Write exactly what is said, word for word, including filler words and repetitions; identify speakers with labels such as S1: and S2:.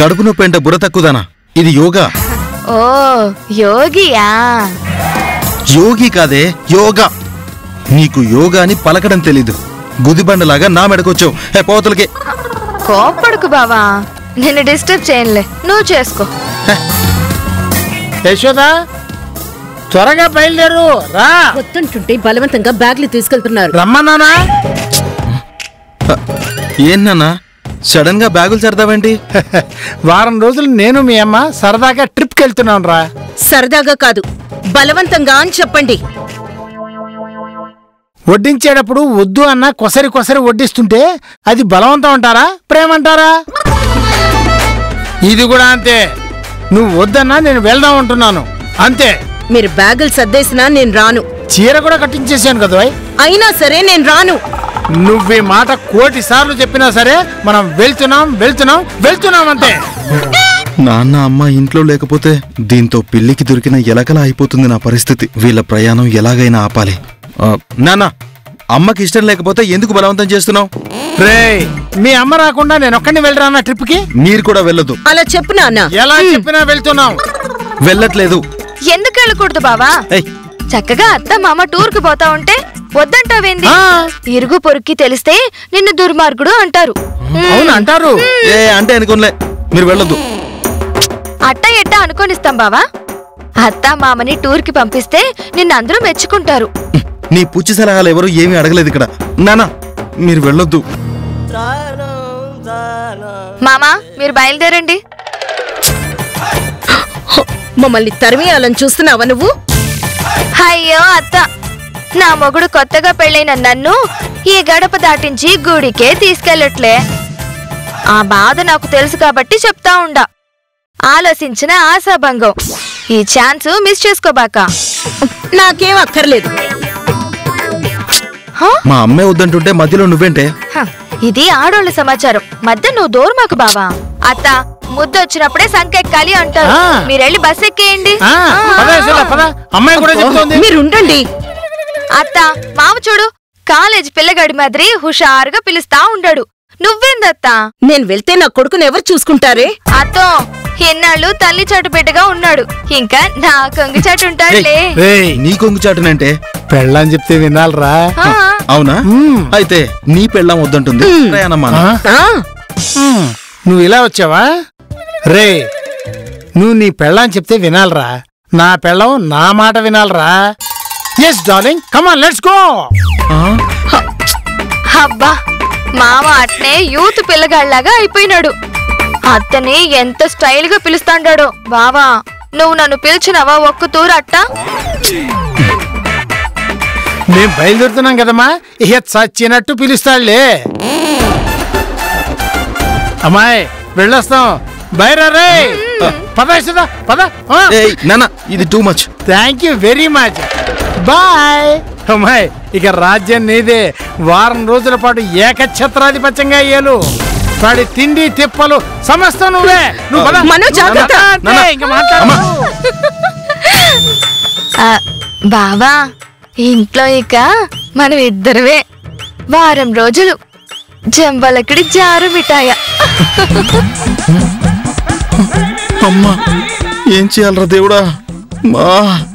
S1: కడుపు నొప్పి అంటే బుర్ర తక్కువదానా, ఇది యోగా.
S2: ఓ యోగియా?
S1: యోగి కాదే, యోగా. నీకు యోగా అని పలకడం తెలీదు. గుదిబండలాగా నా మెడకొచ్చావు. హే పోతలకి.
S2: కోపడుకు బావా, నిన్ను డిస్టర్బ్ చేయనులే, నువ్వు చేసుకో.
S3: యశోదా త్వరగా బయలుదేరు రా.
S4: వస్తుంటుంటే బలవంతంగా బ్యాగ్లు తీసుకెళ్తున్నారు.
S3: రమ్మన్నానా?
S1: ఏంటన్నా సడన్ గా బ్యాగులు సరదావేంటి?
S3: వారం రోజులు నేను మీ అమ్మ సరదాగా ట్రిప్కి వెళ్తున్నాను రా.
S4: సరదాగా కాదు, బలవంతంగా అని చెప్పండి.
S3: వడ్డించేటప్పుడు వద్దు అన్న కొసరి కొసరి వడ్డిస్తుంటే అది బలవంతం అంటారా, ప్రేమ అంటారా? ఇది కూడా అంతే. నువ్వు వద్దన్నా నేను వెళ్దాం అంటున్నాను అంతే.
S4: మీరు బ్యాగులు సర్దేసినా నేను రాను.
S3: చీర కూడా కట్టించేసాను కదా.
S4: అయినా సరే నేను రాను.
S3: నువ్వే మాట కోటి సార్లు చెప్పినా సరే మనం వెళ్తున్నాం వెళ్తున్నాం వెళ్తున్నాం అంతే.
S1: నాన్న అమ్మ ఇంట్లో లేకపోతే దీంతో పిల్లికి దొరికిన ఎలకలా అయిపోతుంది నా పరిస్థితి. వీళ్ళ ప్రయాణం ఎలాగైనా ఆపాలి. నాన్న అమ్మకి ఇష్టం లేకపోతే ఎందుకు బలవంతం చేస్తున్నావు?
S3: రే మీ అమ్మ రాకుండా నేను ఒక్కడిని వెళ్ళరా ట్రిప్ కి?
S1: మీరు కూడా వెళ్ళదు.
S4: అలా చెప్పు నాన్న.
S3: ఎలా చెప్పినా వెళ్తున్నాం.
S1: వెళ్ళట్లేదు.
S2: ఎందుకు వెళ్ళకూడదు బావా? చక్కగా అత్త మామ టూర్ కు పోతా ఉంటే వద్దంటావేంది? ఇరుగు పొరుక్కి తెలిస్తే నిన్ను దుర్మార్గుడు అంటారు.
S3: అవును అంటారు.
S1: ఏ అంటే అనుకోలే, మీరు వెళ్ళొద్దు.
S2: అట్ట ఎట్ట అనుకోనిస్తాం బావా. అత్త మామని టూర్ కి పంపిస్తే నిన్ను అందరూ మెచ్చుకుంటారు.
S1: నీ పుచ్చి సలహాలు ఎవరు ఏమీ అడగలేదు ఇక్కడ. నానా మీరు వెళ్ళొద్దు.
S2: మామా మీరు బయలుదేరండి.
S4: మమ్మల్ని తరిమేయాలని చూస్తున్నావా నువ్వు?
S2: అయ్యో అత్త, నా మొగుడు కొత్తగా పెళ్ళైన నన్ను ఈ గడప దాటించి గుడికే తీసుకెళ్ళట్లే. ఆ బాధ నాకు తెలుసు కాబట్టి చెప్తా ఉండా. ఆలోచించిన ఆశాభంగం. ఈ ఛాన్స్ మిస్ చేసుకోబాక.
S4: నాకేం అక్కర్లేదు.
S1: మా అమ్మే వద్దంటుంటే మధ్యలో నువ్వేంటే?
S2: ఇది ఆడోళ్ళ సమాచారం, మధ్య నువ్వు దూరమాకు బావా. అత్త ముద్దు వచ్చినప్పుడే సంకెక్కాలి అంటారు. మీరెళ్ళి బస్ ఎక్కేయండి.
S4: మీరుండండి.
S2: అత్త మామ చూడు, కాలేజ్ పిల్లగాడి మాదిరి హుషారుగా పిలుస్తా ఉండాడు. నువ్వేందత్తా?
S4: నేను వెళ్తే నా కొడుకుని ఎవరు చూసుకుంటారే?
S2: అత్తో ఎన్నాళ్ళు తల్లి చాటు బిడ్డగా ఉన్నాడు, ఇంకా నా కొంగు చాటు ఉంటాడులే.
S1: నీ కొంగు చాటునంటే
S3: పెళ్ళని చెప్తే వినాలరా?
S1: అవునా? అయితే నీ పెళ్ళం వద్దంటుంది.
S3: నువ్వు ఇలా వచ్చావా? రే నువ్వు నీ పెళ్ళని చెప్తే వినాలరా, నా పెళ్ళం నా మాట వినాలరా. Yes darling, come on let's go.
S2: అబ్బా మామ అట్నే యూత్ పిల్లగాళ్ళలాగా అయిపోయినాడు. అత్తని ఎంత స్టైల్ గా పిలుస్తాండాడో. బావా నువ్వు నన్ను పిలిచినవా ఒక్క తూరు అట్ట?
S3: మేం బయలుదేరుతున్నాం కదమ్మా, ఇహ చచ్చినట్టు పిలుస్తాడులే. అమ్మాయి వెళ్ళొస్తాం. బైరా రే. పద పద.
S1: నానా ఇది too much.
S3: Thank you very much. Bye. అమ్మాయి ఇక రాజ్యం నీదే. వారం రోజుల పాటు ఏకఛత్రాధిపత్యంగా అయ్యాలు. వాడి తిండి తిప్పలు సమస్తం నువ్వే.
S2: బావా ఇంట్లో ఇక మనం ఇద్దరమే. వారం రోజులు జంబలకిడి జారు మిఠాయ.
S1: అమ్మా ఏం చేయాలరా దేవుడా. మా